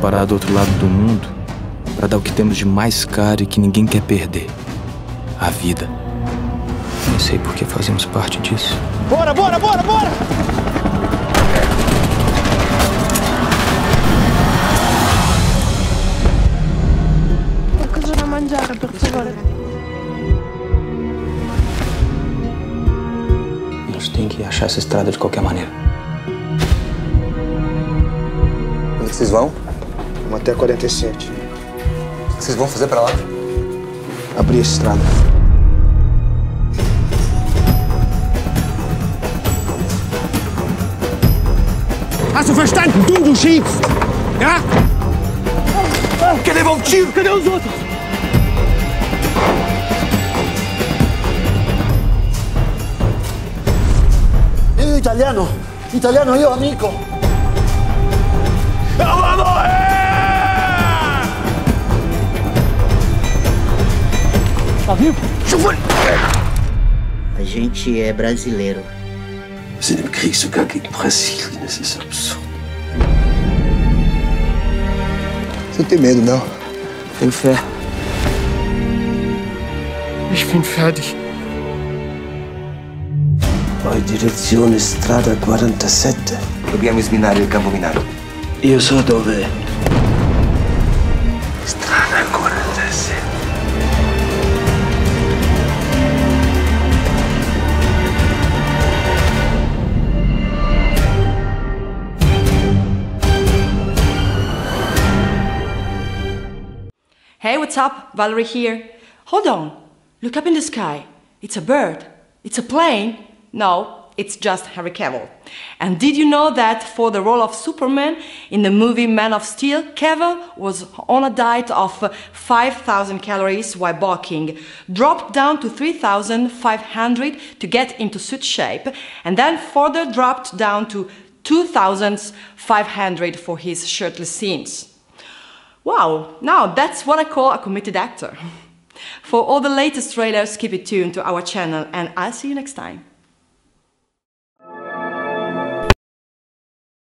parar do outro lado do mundo para dar o que temos de mais caro e que ninguém quer perder: a vida. Nem sei por que fazemos parte disso. Bora, bora, bora, bora! Qualcosa da mangiare, per favore. Nós temos que achar essa estrada de qualquer maneira. Onde que vocês vão? Vamos até 47. O que vocês vão fazer pra lá? Abrir a estrada. Hast du verstanden? Du schiebst! Ja? Quer levar um tiro? Cadê os outros? Italiano! Italiano, io amico! Tá vivo? A gente é brasileiro. Wir sind im Krieg sogar gegen Brasilien. Das ist absurd. Você não tem medo, não? Tenho fé. Ich bin fertig. Poi direzione strada 47. Dobbiamo sminare il campo minato. Io so dove. Strada 47. Hey, what's up? Valerie here. Hold on. Look up in the sky. It's a bird. It's a plane. No, it's just Henry Cavill. And did you know that for the role of Superman in the movie Man of Steel, Cavill was on a diet of 5,000 calories while bulking, dropped down to 3,500 to get into suit shape, and then further dropped down to 2,500 for his shirtless scenes. Wow, now that's what I call a committed actor. For all the latest trailers, keep it tuned to our channel, and I'll see you next time.